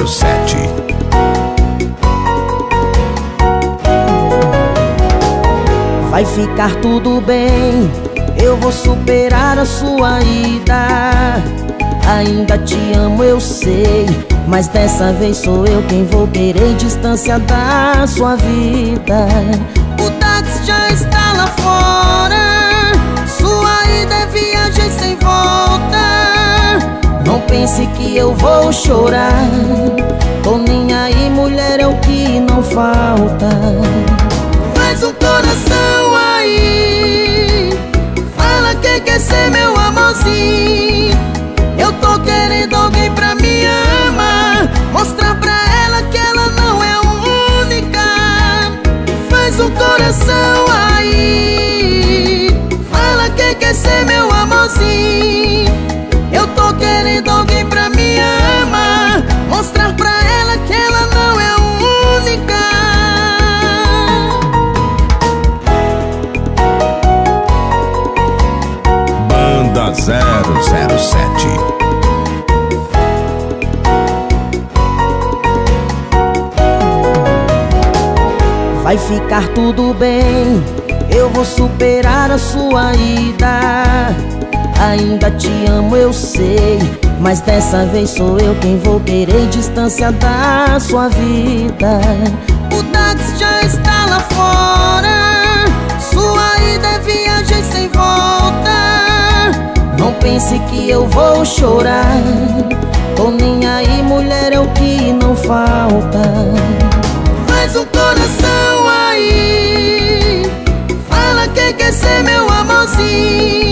007. Vai ficar tudo bem, eu vou superar a sua ida. Ainda te amo, eu sei, mas dessa vez sou eu quem vou querer distância da sua vida. O táxi já está lá fora, sua ida é viagem sem volta. Não pense que eu vou chorar, tô nem aí, mulher, é o que não falta. Faz um coração aí, fala que quer ser meu amorzinho. Eu tô querendo alguém pra me amar, mostrar pra ela que ela não é única. Faz um coração aí, fala que quer ser meu amorzinho. Eu tô querendo alguém pra me amar, mostrar pra ela que ela não é única. Banda 007. Vai ficar tudo bem, eu vou superar a sua ida. Ainda te amo, eu sei, mas dessa vez sou eu quem vou querer distância da sua vida. O táxi já está lá fora, sua ida é viagem sem volta. Não pense que eu vou chorar, tô nem aí, mulher, é o que não falta. Faz um coração aí, fala que quer ser meu amorzinho.